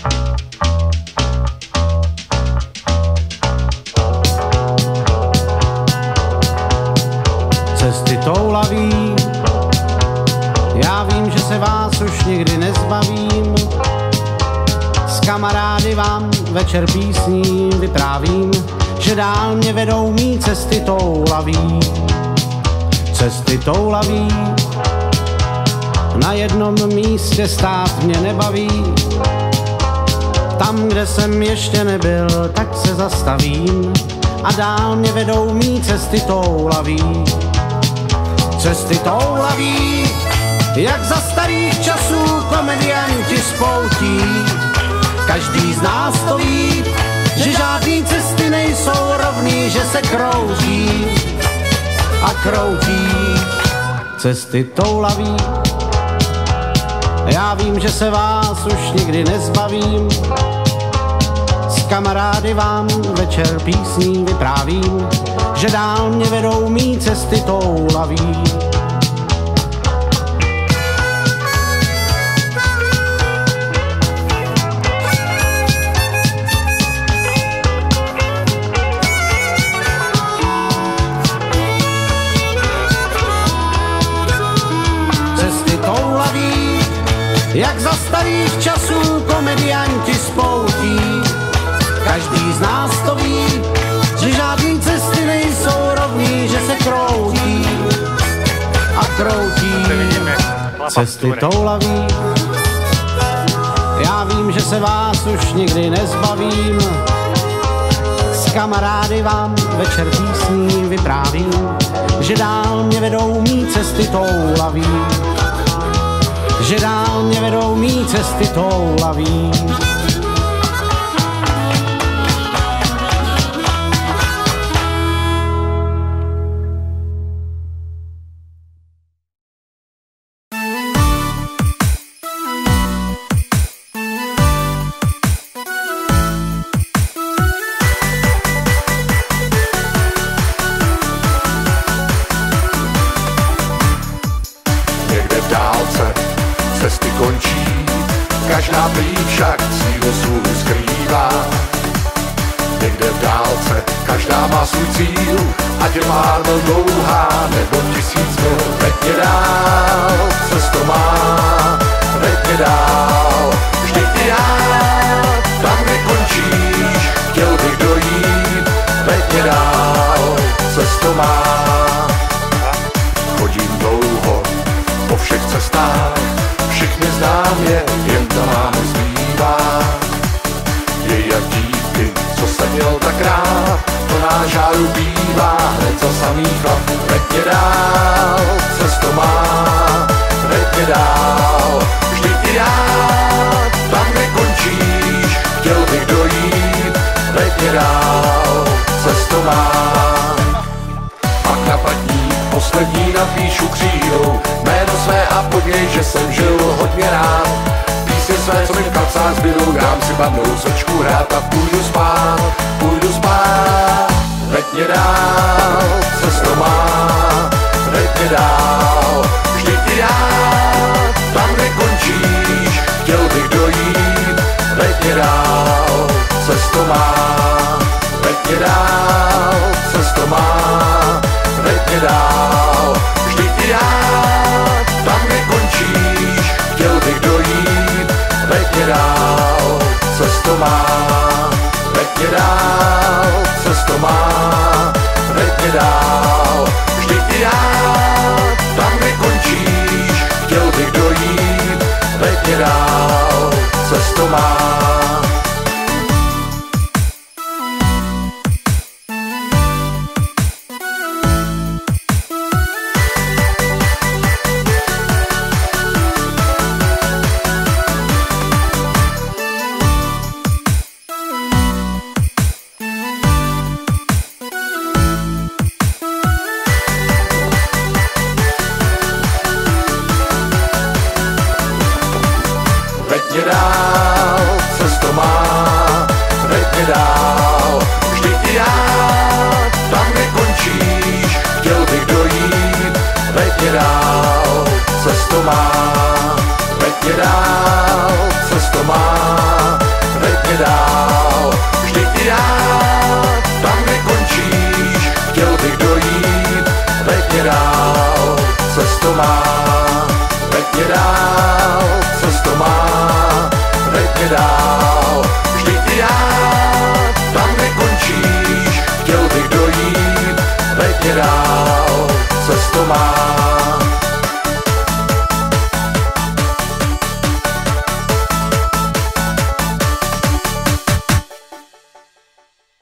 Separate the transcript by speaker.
Speaker 1: Cesty toulaví, já vím, že se vás už nikdy nezbavím. S kamarády vám večer písní vyprávím, že dál mě vedou mý cesty toulaví. Cesty toulaví, na jednom místě stát mě nebaví. Tam, kde jsem ještě nebyl, tak se zastavím a dál mě vedou mý cesty toulaví. Cesty toulaví, jak za starých časů komedianti spoutí. Každý z nás to ví, že žádný cesty nejsou rovný, že se kroutí a kroutí. Cesty toulaví, já vím, že se vás už nikdy nezbavím. S kamarády vám večer písní vyprávím, že dál mě vedou mý cesty toulaví. Cesty toulaví, jak za starých časů komedianti spoutí. Každý z nás to ví, že žádný cesty nejsou rovný, že se kroutí a kroutí. Cesty toulaví, já vím, že se vás už nikdy nezbavím. S kamarády vám večer písní vyprávím, že dál mě vedou mý cesty toulaví. Že dál mě vedou mý cesty toulaví.
Speaker 2: Cesty končí, každá prý však cíl svůj skrývá. Někde v dálce, každá má svůj cíl, ať je márno dlouhá, nebo 1000 mil. Veď mě dál, cesto má, veď mě dál, vždyť ty já, tam nekončíš, chtěl bych dojít, veď mě dál, cesto má. Chodím dlouho, po všech cestách, všichni znám je, jen to máme zbývá. Je jak dívky, co jsem měl tak rád, to náš žáru bývá, hned za samý chlap. Veď mě dál, cesto má, veď mě dál, vždyť ty já, tam nekončíš, chtěl bych dojít, veď mě dál, cesto má. Pak napadní, poslední napíšu křídou, jméno své a pod něj, že jsem žil hodně rád. Písně své, co mi v kapsách zbydou, dám si bandou srčku hrát a půjdu spát, půjdu spát. Veď mě dál, cesto má, veď mě dál, vždyť ty já, tam nekončíš, chtěl bych dojít, veď mě dál, cesto má, veď mě dál, cesto má, veď mě dál, vždyť ty já, tam nekončíš, chtěl bych dojít, veď mě dál, cesto má, veď mě dál, cesto má, veď mě dál, vždyť ty já, tam nekončíš, chtěl bych dojít, veď mě dál, cesto má.